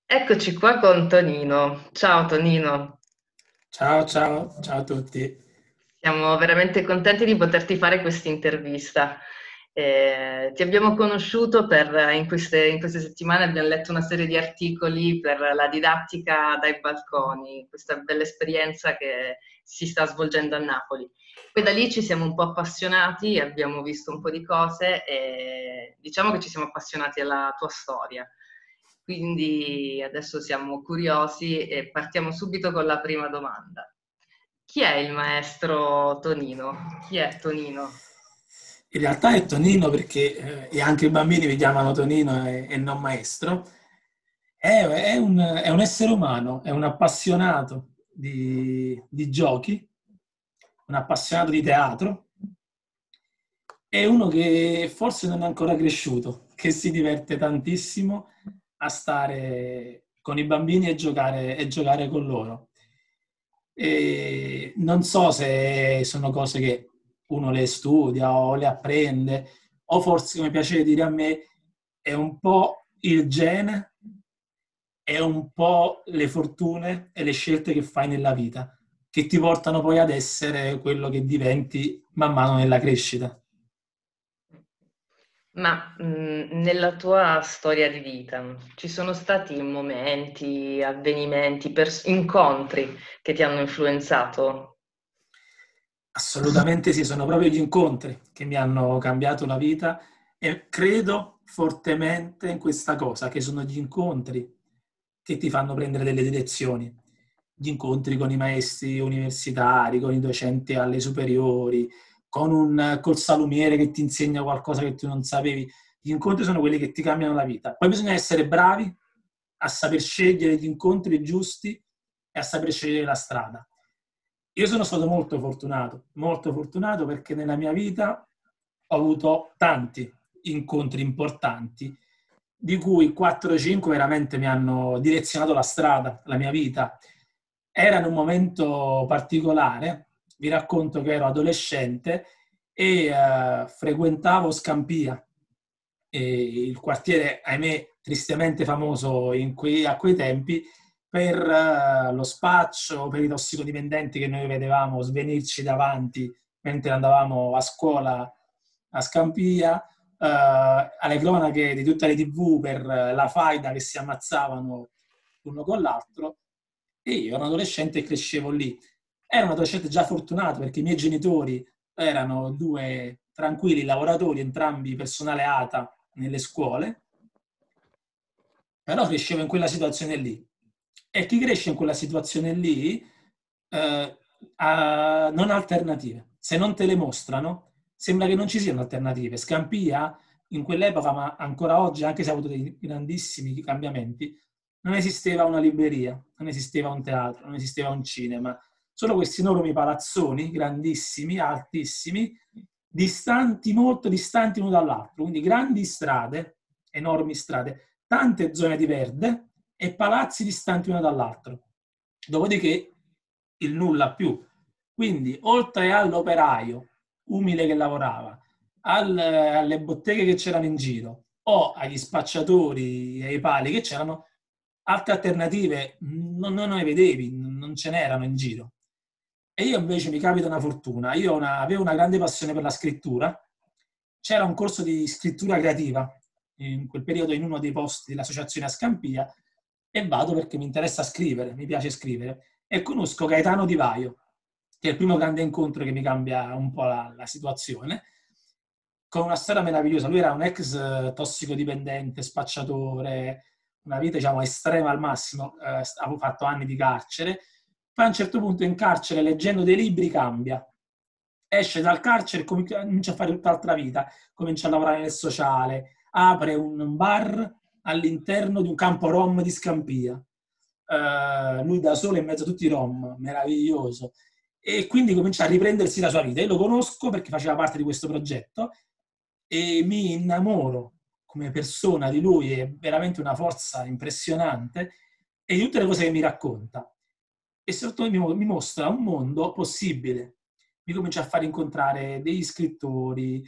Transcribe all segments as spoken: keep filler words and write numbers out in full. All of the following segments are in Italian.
Eccoci qua con Tonino. Ciao Tonino, Ciao, ciao, ciao a tutti. siamo veramente contenti di poterti fare questa intervista. Eh, ti abbiamo conosciuto per, in queste, in queste settimane abbiamo letto una serie di articoli per la didattica dai balconi, questa bella esperienza che si sta svolgendo a Napoli. Poi da lì ci siamo un po' appassionati, abbiamo visto un po' di cose e diciamo che ci siamo appassionati alla tua storia. Quindi adesso siamo curiosi e partiamo subito con la prima domanda. Chi è il maestro Tonino? Chi è Tonino? In realtà è Tonino perché, eh, e anche i bambini mi chiamano Tonino e, e non maestro, è, è un, è un essere umano, è un appassionato di, di giochi, un appassionato di teatro, è uno che forse non è ancora cresciuto, che si diverte tantissimo a stare con i bambini e giocare, e giocare con loro. E non so se sono cose che uno le studia o le apprende, o forse, come piace dire a me, è un po' il gene, è un po' le fortune e le scelte che fai nella vita, che ti portano poi ad essere quello che diventi man mano nella crescita. Ma mh, nella tua storia di vita ci sono stati momenti, avvenimenti, pers- incontri che ti hanno influenzato? Assolutamente sì, sono proprio gli incontri che mi hanno cambiato la vita e credo fortemente in questa cosa, che sono gli incontri che ti fanno prendere delle direzioni. Gli incontri con i maestri universitari, con i docenti alle superiori, con un, col salumiere che ti insegna qualcosa che tu non sapevi. Gli incontri sono quelli che ti cambiano la vita. Poi bisogna essere bravi a saper scegliere gli incontri giusti e a saper scegliere la strada. Io sono stato molto fortunato, molto fortunato perché nella mia vita ho avuto tanti incontri importanti, di cui quattro o cinque veramente mi hanno direzionato la strada, la mia vita. Era in un momento particolare, vi racconto che ero adolescente e eh, frequentavo Scampia, e il quartiere, ahimè, tristemente famoso in quei, a quei tempi, per uh, lo spaccio, per i tossicodipendenti che noi vedevamo svenirci davanti mentre andavamo a scuola a Scampia, uh, alle cronache di tutte le tivù per uh, la faida che si ammazzavano l'uno con l'altro, e io ero un adolescente e crescevo lì. Ero un adolescente già fortunato perché i miei genitori erano due tranquilli lavoratori, entrambi personale ATA nelle scuole, però crescevo in quella situazione lì. E chi cresce in quella situazione lì eh, ha, non ha alternative. Se non te le mostrano, sembra che non ci siano alternative. Scampia, in quell'epoca, ma ancora oggi, anche se ha avuto dei grandissimi cambiamenti, non esisteva una libreria, non esisteva un teatro, non esisteva un cinema. Solo questi enormi palazzoni, grandissimi, altissimi, distanti, molto distanti l'uno dall'altro. Quindi grandi strade, enormi strade, tante zone di verde e palazzi distanti uno dall'altro. Dopodiché il nulla più. Quindi, oltre all'operaio umile che lavorava, al, alle botteghe che c'erano in giro o agli spacciatori e ai pali che c'erano, altre alternative non, non ne vedevi, non ce n'erano in giro. E io invece mi capita una fortuna. Io una, avevo una grande passione per la scrittura. C'era un corso di scrittura creativa in quel periodo in uno dei posti dell'associazione a Scampia e vado perché mi interessa scrivere, mi piace scrivere. E conosco Gaetano Di Vaio, che è il primo grande incontro che mi cambia un po' la, la situazione, con una storia meravigliosa. Lui era un ex eh, tossicodipendente, spacciatore, una vita diciamo estrema al massimo, eh, avevo fatto anni di carcere, poi a un certo punto in carcere leggendo dei libri cambia, esce dal carcere e comincia a fare tutt'altra vita, comincia a lavorare nel sociale, apre un bar all'interno di un campo rom di Scampia, uh, lui da solo in mezzo a tutti i rom, meraviglioso, e quindi comincia a riprendersi la sua vita. Io lo conosco perché faceva parte di questo progetto e mi innamoro come persona di lui, è veramente una forza impressionante e di tutte le cose che mi racconta. E soprattutto mi mostra un mondo possibile. Mi comincia a far incontrare degli scrittori,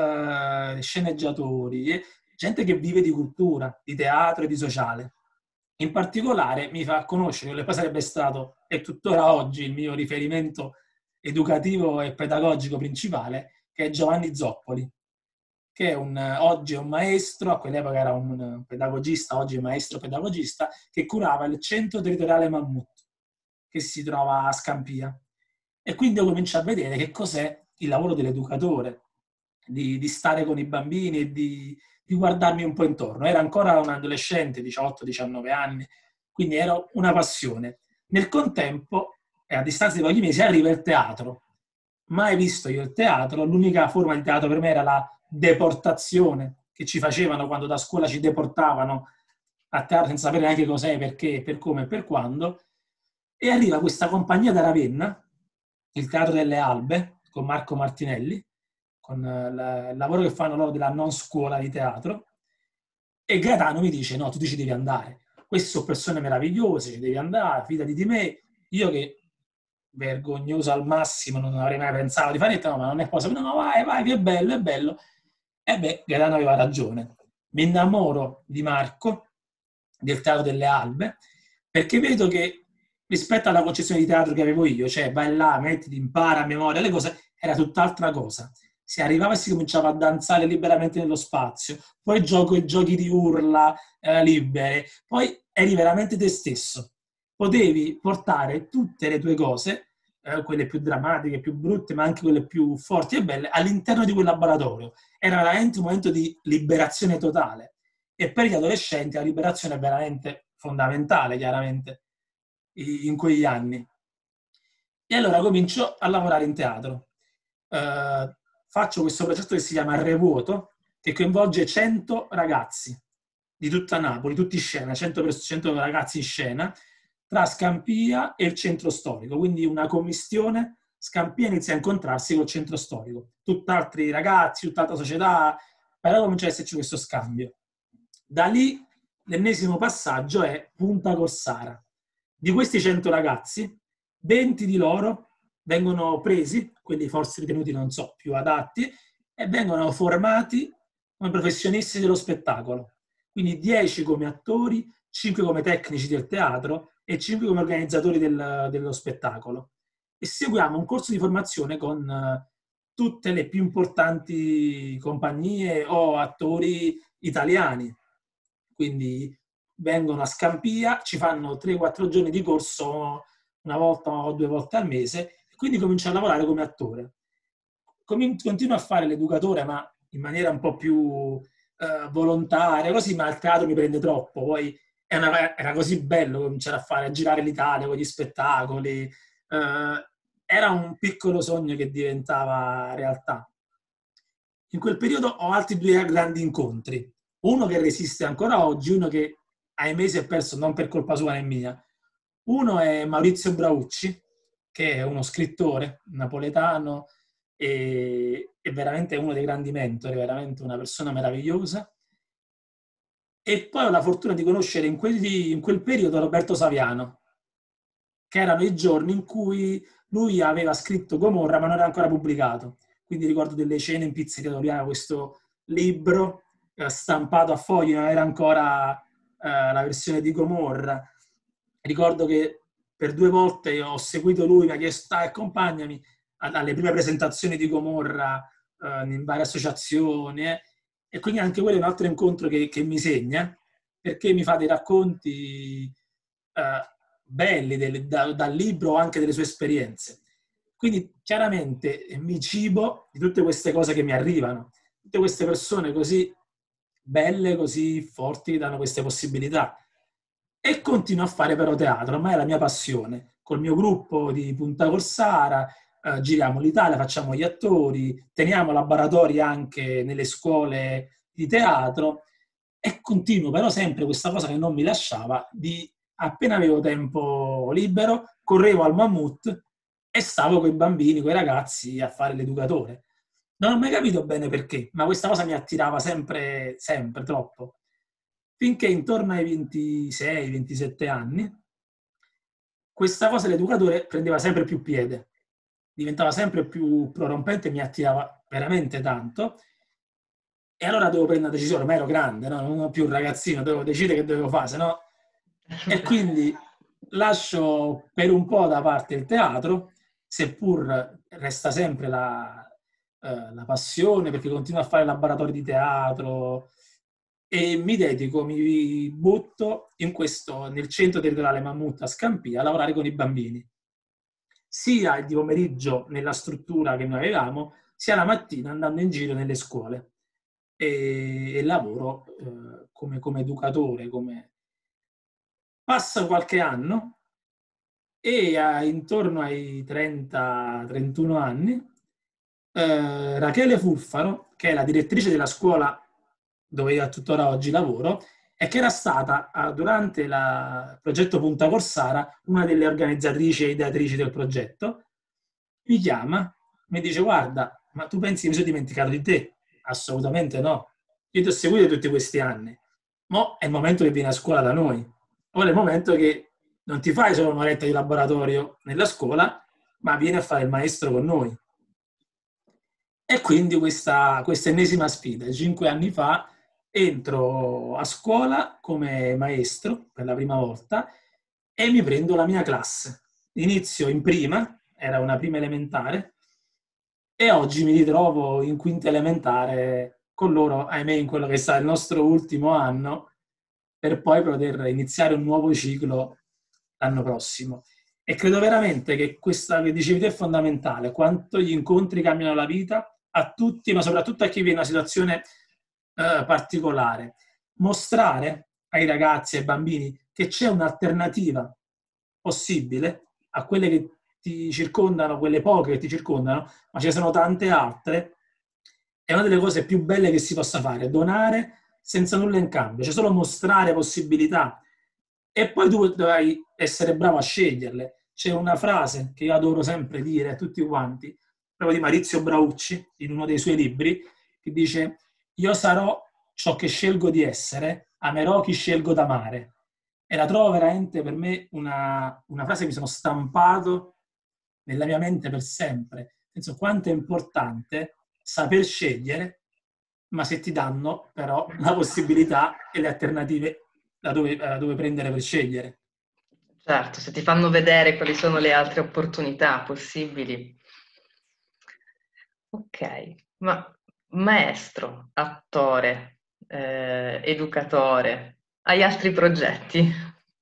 eh, sceneggiatori, eh, gente che vive di cultura, di teatro e di sociale. In particolare mi fa conoscere quello che poi sarebbe stato, e tuttora oggi, il mio riferimento educativo e pedagogico principale, che è Giovanni Zoppoli, che è un, oggi è un maestro, a quell'epoca era un pedagogista, oggi è maestro pedagogista, che curava il centro territoriale Mammut, che si trova a Scampia. E quindi io comincio a vedere che cos'è il lavoro dell'educatore, di, di stare con i bambini e di, di guardarmi un po' intorno. Era ancora un adolescente, diciotto diciannove anni, quindi era una passione. Nel contempo, e a distanza di pochi mesi, arriva il teatro. Mai visto io il teatro, l'unica forma di teatro per me era la deportazione che ci facevano quando da scuola ci deportavano a teatro senza sapere neanche cos'è, perché, per come e per quando. E arriva questa compagnia da Ravenna, il Teatro delle Albe, con Marco Martinelli, con il lavoro che fanno loro della non scuola di teatro, e Gaetano mi dice: no, tu ci devi andare, queste sono persone meravigliose, ci devi andare, fidati di me. Io che vergognoso al massimo, non avrei mai pensato di fare niente, no, ma non è possibile, no, vai, vai, che è bello, è bello. E beh, Gaetano aveva ragione. Mi innamoro di Marco, del Teatro delle Albe, perché vedo che rispetto alla concezione di teatro che avevo io, cioè vai là, mettiti, impara a memoria le cose, era tutt'altra cosa. Si arrivava e si cominciava a danzare liberamente nello spazio, poi gioco e giochi di urla eh, libere, poi eri veramente te stesso. Potevi portare tutte le tue cose, eh, quelle più drammatiche, più brutte, ma anche quelle più forti e belle, all'interno di quel laboratorio. Era veramente un momento di liberazione totale. E per gli adolescenti la liberazione è veramente fondamentale, chiaramente, in quegli anni. E allora comincio a lavorare in teatro. Uh, faccio questo progetto che si chiama Revuoto, che coinvolge cento ragazzi di tutta Napoli, tutti in scena, cento, cento ragazzi in scena, tra Scampia e il centro storico. Quindi una commistione, Scampia inizia a incontrarsi col centro storico. Tutt'altri ragazzi, tutt'altra società, però comincia ad esserci questo scambio. Da lì l'ennesimo passaggio è Punta Corsara. Di questi cento ragazzi, venti di loro vengono presi, quelli forse ritenuti, non so, più adatti, e vengono formati come professionisti dello spettacolo. Quindi dieci come attori, cinque come tecnici del teatro e cinque come organizzatori del, dello spettacolo. E seguiamo un corso di formazione con uh, tutte le più importanti compagnie o attori italiani. Quindi vengono a Scampia, ci fanno tre quattro giorni di corso una volta o due volte al mese, e quindi comincio a lavorare come attore. Continuo a fare l'educatore, ma in maniera un po' più eh, volontaria, così, ma il teatro mi prende troppo. Poi è una, era così bello cominciare a fare, a girare l'Italia con gli spettacoli. Eh, era un piccolo sogno che diventava realtà. In quel periodo ho altri due grandi incontri. Uno che resiste ancora oggi, uno che ahimè si è perso non per colpa sua né mia. Uno è Maurizio Braucci, che è uno scrittore napoletano e è veramente uno dei grandi mentori, veramente una persona meravigliosa. E poi ho la fortuna di conoscere in, quelli, in quel periodo Roberto Saviano, che erano i giorni in cui lui aveva scritto Gomorra ma non era ancora pubblicato. Quindi ricordo delle cene in pizzeria dove aveva questo libro eh, stampato a fogli, non era ancora eh, la versione di Gomorra. Ricordo che per due volte ho seguito lui, mi ha chiesto dai, accompagnami alle prime presentazioni di Gomorra eh, in varie associazioni eh. E quindi anche quello è un altro incontro che, che mi segna, perché mi fa dei racconti eh, belli del, da, dal libro o anche delle sue esperienze. Quindi chiaramente mi cibo di tutte queste cose che mi arrivano, tutte queste persone così belle, così forti che danno queste possibilità. E continuo a fare però teatro, ormai è la mia passione. Col mio gruppo di Punta Corsara eh, giriamo l'Italia, facciamo gli attori, teniamo laboratori anche nelle scuole di teatro e continuo però sempre questa cosa che non mi lasciava di appena avevo tempo libero, correvo al Mammut e stavo con i bambini, con i ragazzi a fare l'educatore. Non ho mai capito bene perché, ma questa cosa mi attirava sempre, sempre troppo. Finché intorno ai ventisei ventisette anni, questa cosa dell'educatore prendeva sempre più piede, diventava sempre più prorompente e mi attirava veramente tanto. E allora dovevo prendere una decisione, ormai ero grande, no? Non ero più un ragazzino, dovevo decidere che dovevo fare, se no E quindi lascio per un po' da parte il teatro, seppur resta sempre la, eh, la passione, perché continuo a fare laboratori di teatro e mi dedico, mi butto in questo, nel centro territoriale Mammut a Scampia a lavorare con i bambini, sia di pomeriggio nella struttura che noi avevamo, sia la mattina andando in giro nelle scuole e, e lavoro eh, come, come educatore, come... Passa qualche anno e a, intorno ai trenta trentuno anni eh, Rachele Fulfaro, che è la direttrice della scuola dove io tuttora oggi lavoro, e che era stata eh, durante la- il progetto Punta Corsara una delle organizzatrici e ideatrici del progetto, mi chiama, mi dice: guarda, ma tu pensi che mi sono dimenticato di te? Assolutamente no. Io ti ho seguito tutti questi anni. Mo' è il momento che vieni a scuola da noi. Ora è il momento che non ti fai solo un'oretta di laboratorio nella scuola, ma vieni a fare il maestro con noi. E quindi questa, questa ennesima sfida. Cinque anni fa entro a scuola come maestro per la prima volta e mi prendo la mia classe. Inizio in prima, era una prima elementare, e oggi mi ritrovo in quinta elementare con loro, ahimè, in quello che sarà il nostro ultimo anno, per poi poter iniziare un nuovo ciclo l'anno prossimo. E credo veramente che questa che dicevi te è fondamentale, quanto gli incontri cambiano la vita a tutti, ma soprattutto a chi vive in una situazione eh, particolare. Mostrare ai ragazzi e ai bambini che c'è un'alternativa possibile a quelle che ti circondano, quelle poche che ti circondano, ma ce ne sono tante altre, è una delle cose più belle che si possa fare, donare senza nulla in cambio, cioè solo mostrare possibilità e poi tu dovrai essere bravo a sceglierle. C'è una frase che io adoro sempre dire a tutti quanti, proprio di Maurizio Braucci, in uno dei suoi libri, che dice: io sarò ciò che scelgo di essere, amerò chi scelgo d'amare. E la trovo veramente per me una, una frase che mi sono stampato nella mia mente per sempre. Penso quanto è importante saper scegliere, ma se ti danno però la possibilità e le alternative da dove, da dove prendere per scegliere. Certo, se ti fanno vedere quali sono le altre opportunità possibili. Ok, ma maestro, attore, eh, educatore, hai altri progetti?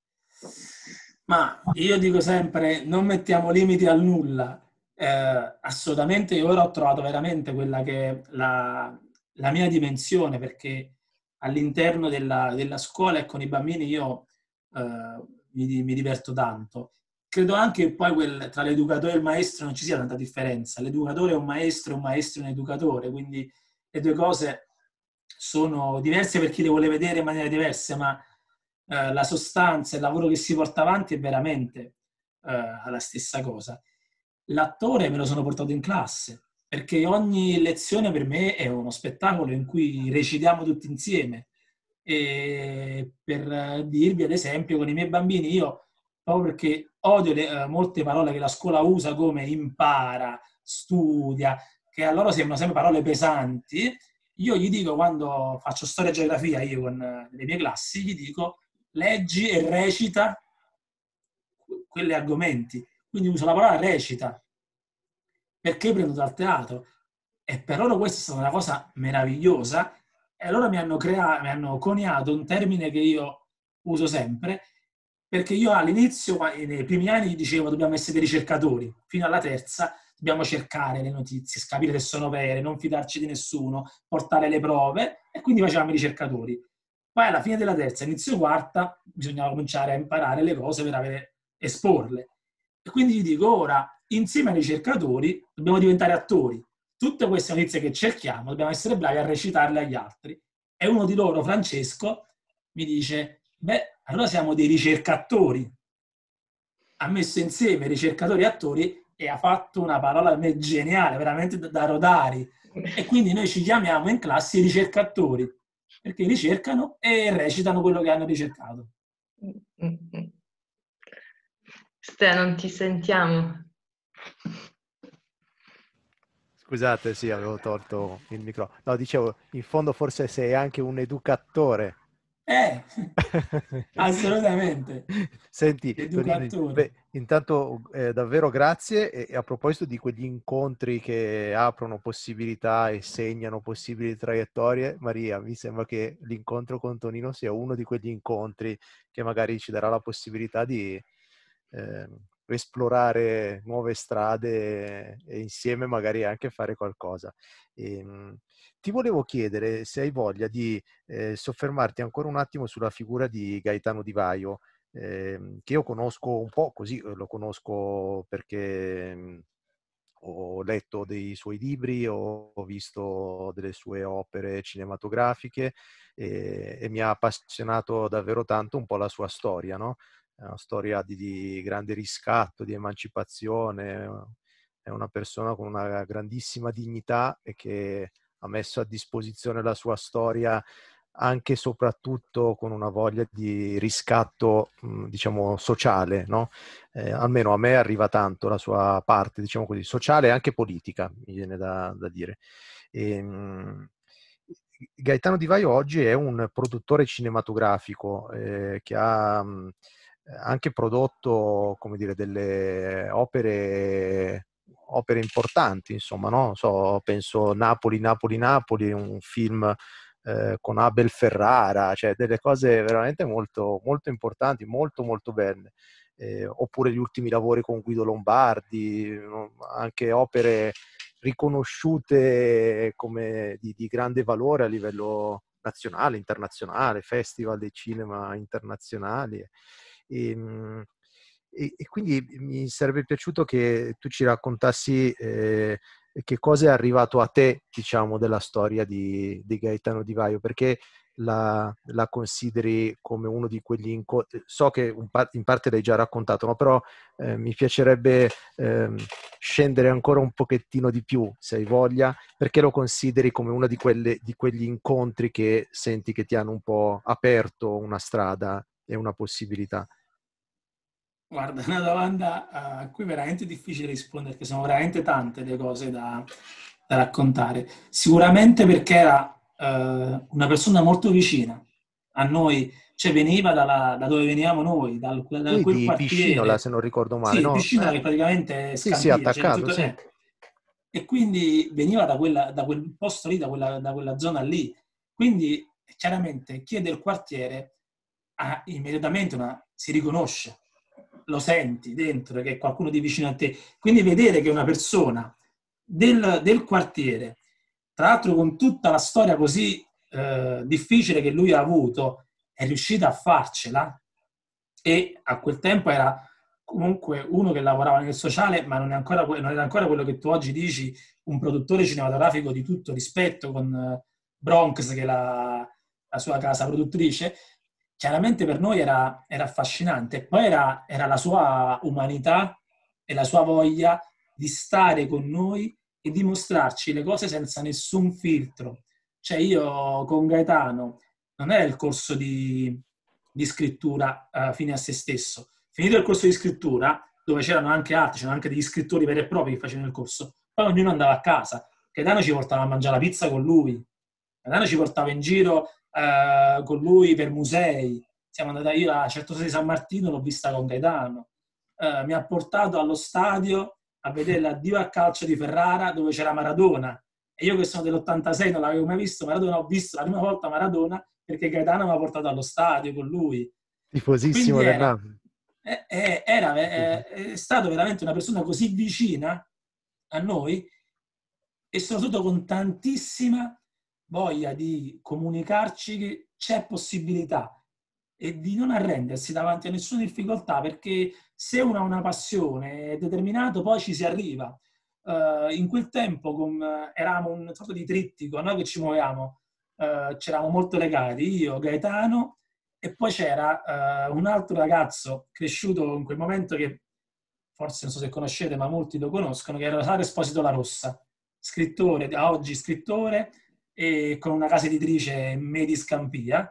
Ma io dico sempre, non mettiamo limiti al nulla. Eh, assolutamente, io ora ho trovato veramente quella che è la, la mia dimensione, perché all'interno della, della scuola e con i bambini io eh, mi, mi diverto tanto. Credo anche che poi quel, tra l'educatore e il maestro non ci sia tanta differenza. L'educatore è un maestro e un maestro è un educatore, quindi le due cose sono diverse per chi le vuole vedere in maniera diversa, ma eh, la sostanza, il lavoro che si porta avanti è veramente eh, la stessa cosa. L'attore me lo sono portato in classe, perché ogni lezione per me è uno spettacolo in cui recitiamo tutti insieme. E per dirvi, ad esempio, con i miei bambini, io, proprio perché odio le, eh, molte parole che la scuola usa come impara, studia, che a loro sembrano sempre parole pesanti, io gli dico, quando faccio storia e geografia io con eh, le mie classi, gli dico leggi e recita quegli argomenti. Quindi uso la parola recita, perché prendo dal teatro. E per loro questa è stata una cosa meravigliosa e loro mi hanno, creato, mi hanno coniato un termine che io uso sempre, perché io all'inizio, nei primi anni, gli dicevo dobbiamo essere dei ricercatori, fino alla terza dobbiamo cercare le notizie, capire se sono vere, non fidarci di nessuno, portare le prove, e quindi facevamo i ricercatori. Poi alla fine della terza, inizio quarta, bisognava cominciare a imparare le cose per avere, esporle. E quindi gli dico, ora, insieme ai ricercatori, dobbiamo diventare attori. Tutte queste notizie che cerchiamo, dobbiamo essere bravi a recitarle agli altri. E uno di loro, Francesco, mi dice, beh, allora siamo dei ricercatori. Ha messo insieme ricercatori e attori e ha fatto una parola a me geniale, veramente da rodari. E quindi noi ci chiamiamo in classe i ricercatori, perché ricercano e recitano quello che hanno ricercato. Ste, non ti sentiamo. Scusate, sì, avevo tolto il microfono. No, dicevo, in fondo forse sei anche un educatore Eh, assolutamente. Senti, Tonino, Educatore. beh, intanto eh, davvero grazie e, e a proposito di quegli incontri che aprono possibilità e segnano possibili traiettorie, Maria, mi sembra che l'incontro con Tonino sia uno di quegli incontri che magari ci darà la possibilità di eh, esplorare nuove strade e insieme magari anche fare qualcosa. E, mh, ti volevo chiedere se hai voglia di eh, soffermarti ancora un attimo sulla figura di Gaetano Di Vaio, eh, che io conosco un po' così, lo conosco perché mh, ho letto dei suoi libri, ho, ho visto delle sue opere cinematografiche e, e mi ha appassionato davvero tanto un po' la sua storia, no? È una storia di, di grande riscatto, di emancipazione, è una persona con una grandissima dignità e che ha messo a disposizione la sua storia anche e soprattutto con una voglia di riscatto, diciamo, sociale, no? Eh, almeno a me arriva tanto la sua parte, diciamo così, sociale e anche politica, mi viene da, da dire. E, mh, Gaetano Di Vaio oggi è un produttore cinematografico eh, che ha mh, anche prodotto, come dire, delle opere opere importanti, insomma, no? So, penso Napoli, Napoli, Napoli, un film eh, con Abel Ferrara, cioè delle cose veramente molto, molto importanti, molto, molto belle. Eh, oppure gli ultimi lavori con Guido Lombardi, anche opere riconosciute come di, di grande valore a livello nazionale, internazionale, festival dei cinema internazionali. E, e, e quindi mi sarebbe piaciuto che tu ci raccontassi eh, che cosa è arrivato a te, diciamo, della storia di, di Gaetano Di Vaio, perché la, la consideri come uno di quegli incontri. So che un pa- in parte l'hai già raccontato, no? Però eh, mi piacerebbe eh, scendere ancora un pochettino di più, se hai voglia, perché lo consideri come uno di, quelle, di quegli incontri che senti che ti hanno un po' aperto una strada e una possibilità. Guarda, una domanda a cui è veramente difficile rispondere, perché sono veramente tante le cose da, da raccontare. Sicuramente perché era eh, una persona molto vicina a noi, cioè veniva dalla- da dove venivamo noi, dal, da Lui quel di Piscinola, quartiere, se non ricordo male, sì, no? Piscina Eh, che praticamente è sì, sì, Scampia, cioè attaccato, tutto, sì. eh. E quindi veniva da, quella, da quel posto lì, da quella, da quella zona lì. Quindi chiaramente chi è del quartiere ha immediatamente una, si riconosce, lo senti dentro che è qualcuno di vicino a te. Quindi vedere che una persona del, del quartiere, tra l'altro con tutta la storia così eh, difficile che lui ha avuto, è riuscita a farcela, e a quel tempo era comunque uno che lavorava nel sociale, ma non, è ancora, non era ancora quello che tu oggi dici, un produttore cinematografico di tutto rispetto, con eh, Bronx, che è la, la sua casa produttrice. Chiaramente per noi era, era affascinante. Poi era, era la sua umanità e la sua voglia di stare con noi e di mostrarci le cose senza nessun filtro. Cioè io con Gaetano non era il corso di, di scrittura uh, fine a se stesso. Finito il corso di scrittura, dove c'erano anche altri, c'erano anche degli scrittori veri e propri che facevano il corso, poi ognuno andava a casa. Gaetano ci portava a mangiare la pizza con lui, Gaetano ci portava in giro uh, con lui per musei. Siamo andati, io a Certosa di San Martino l'ho vista con Gaetano. Uh, mi ha portato allo stadio a vedere l'addio a calcio di Ferrara, dove c'era Maradona. E io che sono dell'ottantasei non l'avevo mai visto Maradona, ho visto la prima volta Maradona perché Gaetano mi ha portato allo stadio con lui. Tifosissimo Quindi del era, Napoli. era, era è, è stato veramente una persona così vicina a noi e soprattutto con tantissima voglia di comunicarci che c'è possibilità e di non arrendersi davanti a nessuna difficoltà, perché se uno ha una passione è determinato, poi ci si arriva. Uh, in quel tempo con, uh, eravamo un sorta di trittico, noi che ci muovevamo, uh, c'eravamo molto legati, io, Gaetano, e poi c'era uh, un altro ragazzo cresciuto in quel momento che forse non so se conoscete, ma molti lo conoscono, che era Rosario Esposito La Rossa, scrittore, oggi scrittore, e con una casa editrice Medi Scampia.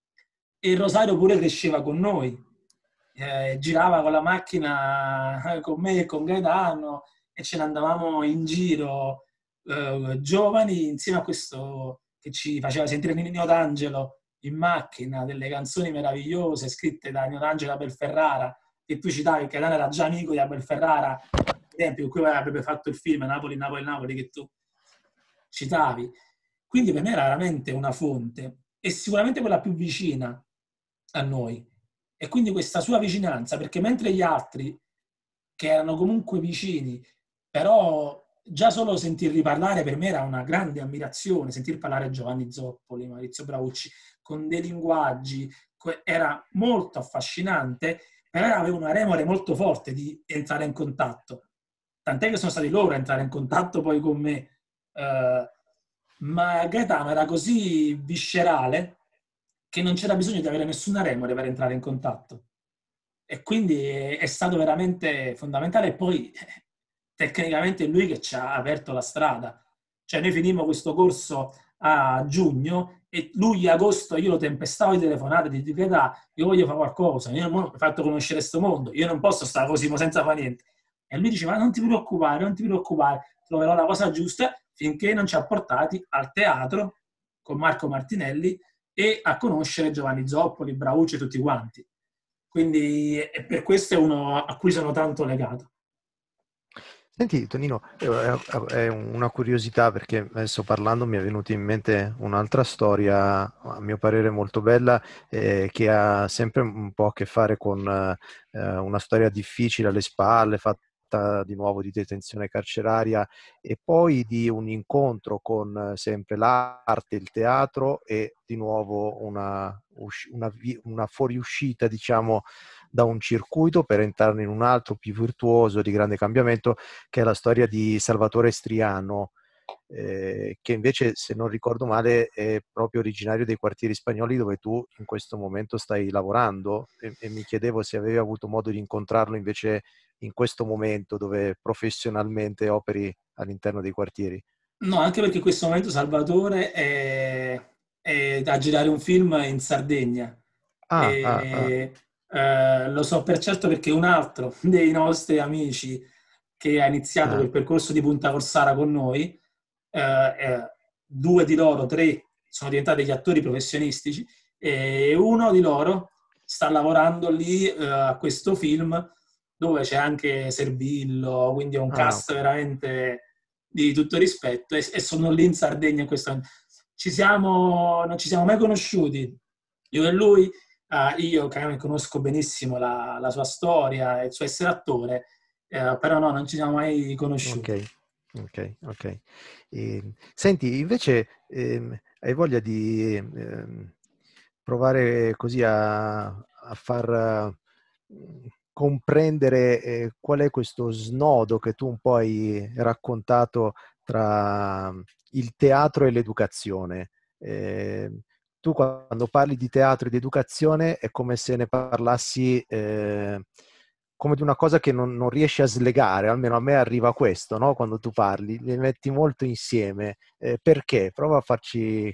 E Rosario pure cresceva con noi, eh, girava con la macchina eh, con me e con Gaetano e ce ne andavamo in giro eh, giovani insieme a questo che ci faceva sentire Nino D'Angelo, in macchina delle canzoni meravigliose scritte da Angela Belferrara, che tu citavi, che era già amico di Abel Ferrara, ad esempio, con cui avrebbe fatto il film Napoli, Napoli, Napoli, che tu citavi. Quindi per me era veramente una fonte, e sicuramente quella più vicina a noi. E quindi questa sua vicinanza, perché mentre gli altri, che erano comunque vicini, però già solo sentirli parlare per me era una grande ammirazione, sentir parlare Giovanni Zoppoli, Maurizio Braucci, con dei linguaggi, era molto affascinante, però aveva una remore molto forte di entrare in contatto. Tant'è che sono stati loro a entrare in contatto poi con me. Uh, ma Gaetano era così viscerale che non c'era bisogno di avere nessuna remore per entrare in contatto. E quindi è stato veramente fondamentale. E poi tecnicamente è lui che ci ha aperto la strada. Cioè noi finimmo questo corso a giugno e luglio-agosto io lo tempestavo di telefonate, di dire io voglio fare qualcosa, io non ho fatto conoscere questo mondo, io non posso stare così senza fare niente. E lui diceva non ti preoccupare, non ti preoccupare, troverò la cosa giusta, finché non ci ha portati al teatro con Marco Martinelli e a conoscere Giovanni Zoppoli, Braucci e tutti quanti. Quindi e per questo è uno a cui sono tanto legato. Senti Tonino, è una curiosità perché adesso parlando mi è venuta in mente un'altra storia, a mio parere molto bella, eh, che ha sempre un po' a che fare con eh, una storia difficile alle spalle, fatta di nuovo di detenzione carceraria e poi di un incontro con sempre l'arte, il teatro e di nuovo una, una, una fuoriuscita, diciamo, da un circuito per entrare in un altro più virtuoso di grande cambiamento, che è la storia di Salvatore Striano, eh, che invece, se non ricordo male, è proprio originario dei quartieri spagnoli dove tu in questo momento stai lavorando e, e mi chiedevo se avevi avuto modo di incontrarlo invece in questo momento dove professionalmente operi all'interno dei quartieri. No, anche perché in questo momento Salvatore è, è a girare un film in Sardegna. Ah, e, ah, ah. Eh, lo so per certo perché un altro dei nostri amici che ha iniziato ah. il percorso di Punta Corsara con noi, eh, eh, due di loro, tre, sono diventati degli attori professionistici e uno di loro sta lavorando lì eh, a questo film dove c'è anche Servillo, quindi è un Ah, cast okay. veramente di tutto rispetto, e, e sono lì in Sardegna in questo momento. Ci siamo, non ci siamo mai conosciuti, io e lui. Uh, io conosco benissimo la, la sua storia e il suo essere attore, eh, però no, non ci siamo mai conosciuti. Ok, ok, ok. E, senti, invece ehm, hai voglia di ehm, provare così a, a far uh, comprendere eh, qual è questo snodo che tu un po' hai raccontato tra il teatro e l'educazione. Eh, tu quando parli di teatro e di educazione è come se ne parlassi eh, come di una cosa che non, non riesci a slegare, almeno a me arriva questo, no? Quando tu parli, li metti molto insieme. Eh, perché? Prova a farci...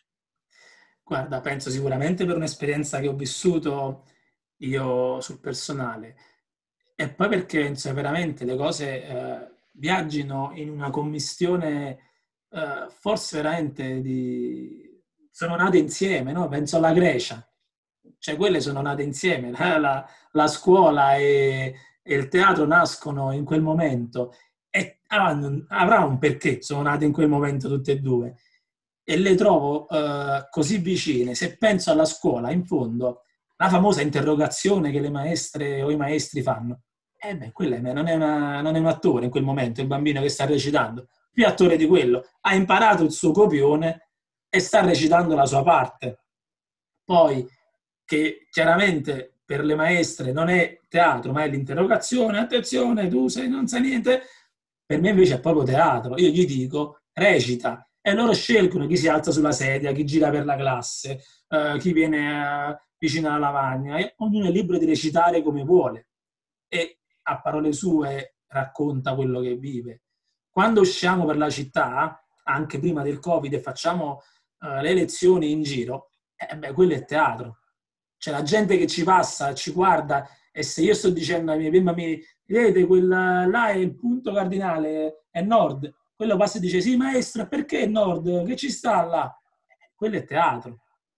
Guarda, penso sicuramente per un'esperienza che ho vissuto io sul personale e poi perché insomma, veramente le cose eh, viaggino in una commistione eh, forse veramente di... sono nate insieme, no? Penso alla Grecia, cioè quelle sono nate insieme, la, la, la scuola e, e il teatro nascono in quel momento e avranno, avrà un perché sono nate in quel momento tutte e due e le trovo eh, così vicine. Se penso alla scuola, in fondo, la famosa interrogazione che le maestre o i maestri fanno, eh beh, quella non è, una, non è un attore in quel momento, il bambino che sta recitando, più attore di quello, ha imparato il suo copione e sta recitando la sua parte. Poi, che chiaramente per le maestre non è teatro, ma è l'interrogazione, attenzione, tu sei, non sai niente, per me invece è proprio teatro. Io gli dico, recita, e loro scelgono chi si alza sulla sedia, chi gira per la classe, eh, chi viene eh, vicino alla lavagna, e ognuno è libero di recitare come vuole e a parole sue racconta quello che vive. Quando usciamo per la città, anche prima del Covid, e facciamo uh, le lezioni in giro, eh beh, quello è teatro. C'è la gente che ci passa, ci guarda, e se io sto dicendo ai miei bambini, vedete, quella là è il punto cardinale, è nord, quello passa e dice, sì maestro, perché nord? Che ci sta là? Quello è teatro.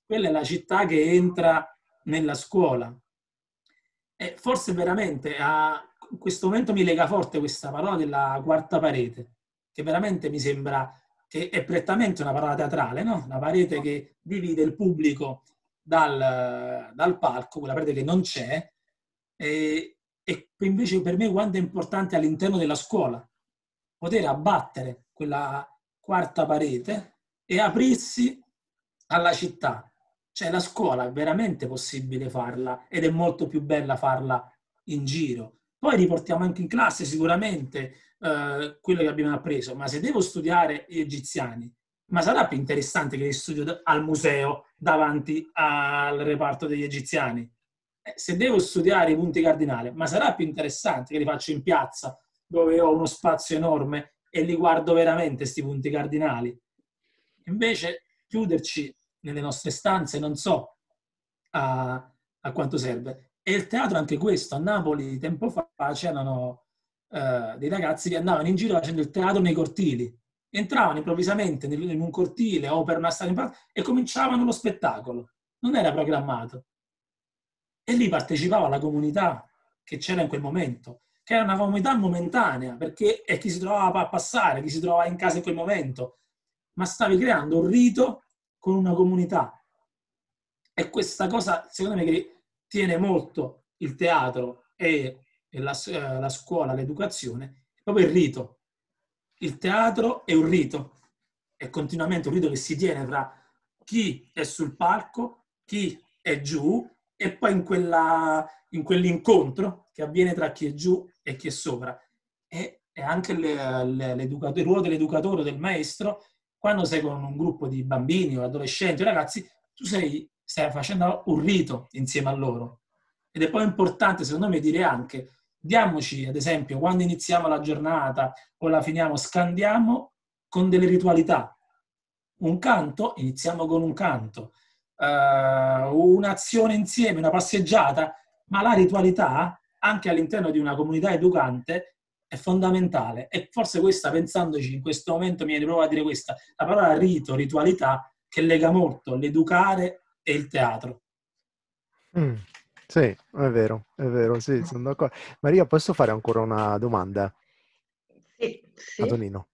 quella è la città che entra nella scuola. E forse veramente a, in questo momento mi lega forte questa parola della quarta parete, che veramente mi sembra che è prettamente una parola teatrale, no? La parete che divide il pubblico dal, dal palco, quella parete che non c'è, e, e invece per me quanto è importante all'interno della scuola poter abbattere quella quarta parete e aprirsi alla città. Cioè la scuola è veramente possibile farla ed è molto più bella farla in giro. Poi riportiamo anche in classe sicuramente eh, quello che abbiamo appreso, ma se devo studiare gli egiziani, ma sarà più interessante che li studio al museo davanti al reparto degli egiziani? Eh, se devo studiare i punti cardinali, ma sarà più interessante che li faccio in piazza dove ho uno spazio enorme e li guardo veramente questi punti cardinali? Invece chiuderci nelle nostre stanze non so a, a quanto serve. E il teatro anche questo. A Napoli tempo fa c'erano eh, dei ragazzi che andavano in giro facendo il teatro nei cortili. Entravano improvvisamente nel, in un cortile o per una strada in parte e cominciavano lo spettacolo. Non era programmato. E lì partecipava la comunità che c'era in quel momento, che era una comunità momentanea, perché è chi si trovava a passare, chi si trovava in casa in quel momento, ma stavi creando un rito con una comunità. E questa cosa, secondo me, che tiene molto il teatro e, e la, la scuola, l'educazione, è proprio il rito. Il teatro è un rito, è continuamente un rito che si tiene tra chi è sul palco, chi è giù, e poi in, quella, in quell'incontro che avviene tra chi è giù e chi è sopra. E, e anche le, le, il ruolo dell'educatore, del maestro, quando sei con un gruppo di bambini o adolescenti o ragazzi, tu sei, stai facendo un rito insieme a loro. Ed è poi importante, secondo me, dire anche, diamoci, ad esempio, quando iniziamo la giornata o la finiamo, scandiamo con delle ritualità. Un canto, iniziamo con un canto. Uh, un'azione insieme, una passeggiata, ma la ritualità, anche all'interno di una comunità educante, è fondamentale. E forse questa, pensandoci in questo momento, mi viene proprio a dire questa, la parola rito, ritualità, che lega molto l'educare e il teatro. Mm, sì, è vero, è vero, sì, sono d'accordo. Maria, posso fare ancora una domanda? Sì, sì. A Tonino.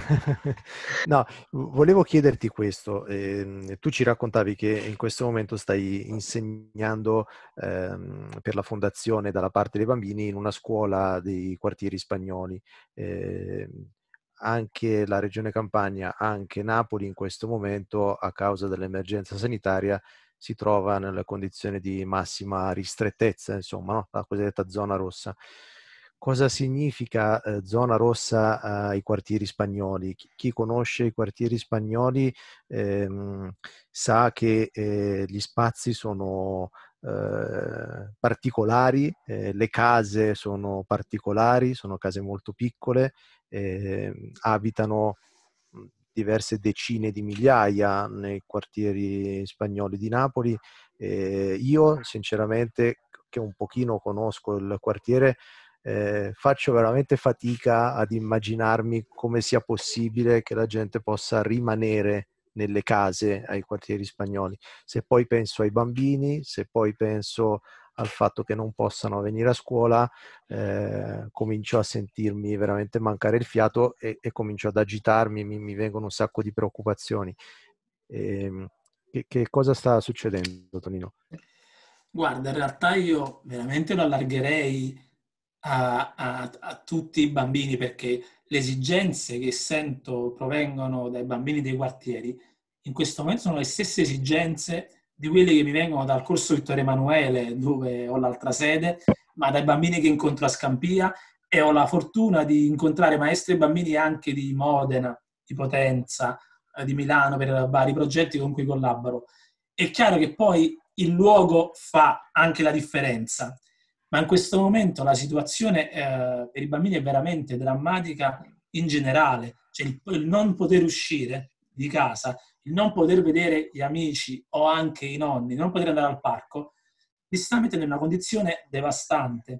No, volevo chiederti questo. Eh, tu ci raccontavi che in questo momento stai insegnando ehm, per la fondazione dalla parte dei bambini in una scuola dei quartieri spagnoli. Eh, anche la Regione Campania, anche Napoli in questo momento, a causa dell'emergenza sanitaria, si trova nella condizione di massima ristrettezza, insomma, no? La cosiddetta zona rossa. Cosa significa eh, zona rossa ai quartieri spagnoli? Chi, chi conosce i quartieri spagnoli ehm, sa che eh, gli spazi sono eh, particolari, eh, le case sono particolari, sono case molto piccole, eh, abitano diverse decine di migliaia nei quartieri spagnoli di Napoli. Eh, io sinceramente, che un pochino conosco il quartiere, eh, faccio veramente fatica ad immaginarmi come sia possibile che la gente possa rimanere nelle case ai quartieri spagnoli. Se poi penso ai bambini, se poi penso al fatto che non possano venire a scuola, eh, comincio a sentirmi veramente mancare il fiato e, e comincio ad agitarmi, mi, mi vengono un sacco di preoccupazioni. E, che, che cosa sta succedendo, Tonino? Guarda, in realtà io veramente lo allargherei a, a, a tutti i bambini, perché le esigenze che sento provengono dai bambini dei quartieri in questo momento sono le stesse esigenze di quelle che mi vengono dal corso Vittorio Emanuele, dove ho l'altra sede, ma dai bambini che incontro a Scampia, e ho la fortuna di incontrare maestri e bambini anche di Modena, di Potenza, eh, di Milano, per vari progetti con cui collaboro. È chiaro che poi il luogo fa anche la differenza, ma in questo momento la situazione eh, per i bambini è veramente drammatica in generale, cioè il, il non poter uscire di casa, il non poter vedere gli amici o anche i nonni, non poter andare al parco, li sta mettendo in una condizione devastante.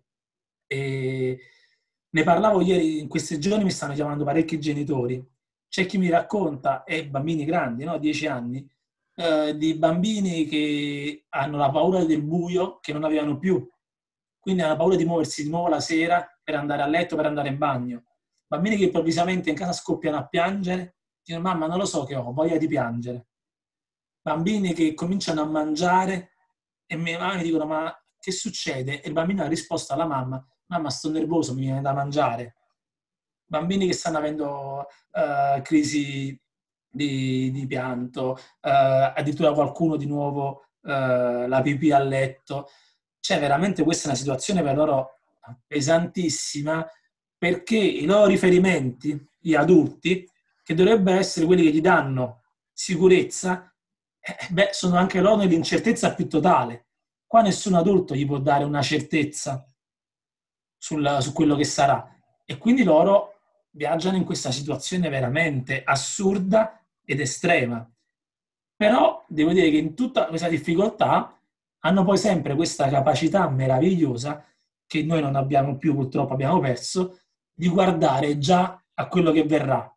E ne parlavo ieri, in questi giorni mi stanno chiamando parecchi genitori, c'è chi mi racconta, e bambini grandi, no? dieci anni, eh, di bambini che hanno la paura del buio che non avevano più, quindi hanno paura di muoversi di nuovo la sera per andare a letto, per andare in bagno. Bambini che improvvisamente in casa scoppiano a piangere, dicono mamma non lo so che ho, voglia di piangere. Bambini che cominciano a mangiare e mie mamme mi dicono ma che succede? E il bambino ha risposto alla mamma, mamma sto nervoso, mi viene da mangiare. Bambini che stanno avendo uh, crisi di, di pianto, uh, addirittura qualcuno di nuovo uh, la pipì a letto. Cioè veramente questa è una situazione per loro pesantissima, perché i loro riferimenti, gli adulti, che dovrebbero essere quelli che gli danno sicurezza, eh, beh, sono anche loro nell'incertezza più totale. Qua nessun adulto gli può dare una certezza sul, su quello che sarà. E quindi loro viaggiano in questa situazione veramente assurda ed estrema. Però devo dire che in tutta questa difficoltà hanno poi sempre questa capacità meravigliosa, che noi non abbiamo più, purtroppo abbiamo perso, di guardare già a quello che verrà.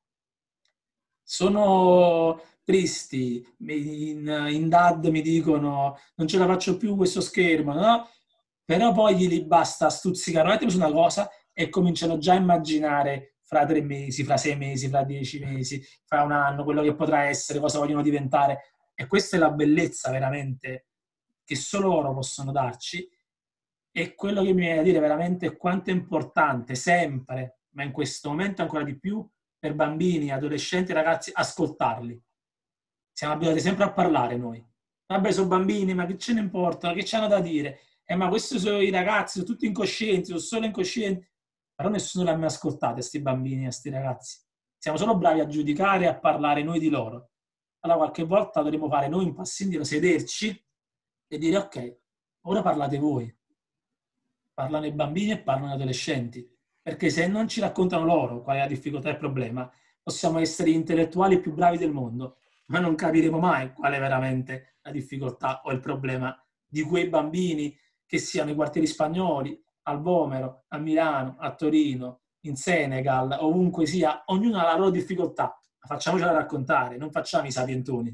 Sono tristi, in, in D A D mi dicono non ce la faccio più questo schermo, no? Però poi gli basta stuzzicare un attimo su una cosa e cominciano già a immaginare fra tre mesi, fra sei mesi, fra dieci mesi, fra un anno, quello che potrà essere, cosa vogliono diventare. E questa è la bellezza veramente che solo loro possono darci. E quello che mi viene a dire veramente è quanto è importante sempre, ma in questo momento ancora di più, per bambini, adolescenti, ragazzi, ascoltarli. Siamo abituati sempre a parlare noi. Vabbè, sono bambini, ma che ce ne importa? Che ci hanno da dire? Eh, ma questi sono i ragazzi, sono tutti incoscienti, sono solo incoscienti. Però nessuno li ha mai ascoltati, a questi bambini, a questi ragazzi. Siamo solo bravi a giudicare e a parlare noi di loro. Allora qualche volta dovremmo fare noi un passo indietro, sederci e dire ok, ora parlate voi. Parlano i bambini e parlano gli adolescenti. Perché se non ci raccontano loro qual è la difficoltà e il problema, possiamo essere gli intellettuali più bravi del mondo, ma non capiremo mai qual è veramente la difficoltà o il problema di quei bambini, che siano i quartieri spagnoli, al Vomero, a Milano, a Torino, in Senegal, ovunque sia, ognuno ha la loro difficoltà. Ma facciamocela raccontare, non facciamo i sapientoni.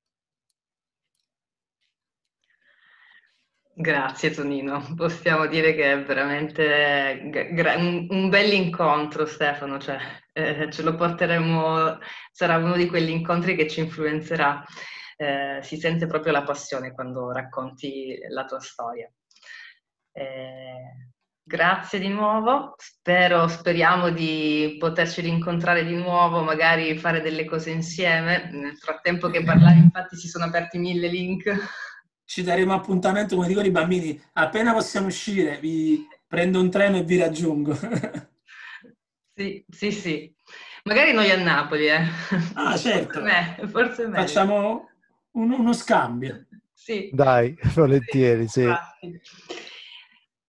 Grazie Tonino, possiamo dire che è veramente un, un bell'incontro, Stefano, cioè, eh, ce lo porteremo, sarà uno di quegli incontri che ci influenzerà, eh, si sente proprio la passione quando racconti la tua storia. Eh, grazie di nuovo, spero, speriamo di poterci rincontrare di nuovo, magari fare delle cose insieme, nel frattempo che parlavi infatti si sono aperti mille link. Ci daremo appuntamento, come dicono i bambini, appena possiamo uscire vi prendo un treno e vi raggiungo. Sì, sì, sì. Magari noi a Napoli, eh. Ah, certo. Forse me, forse meglio. Facciamo un, uno scambio. Sì. Dai, volentieri, sì. sì.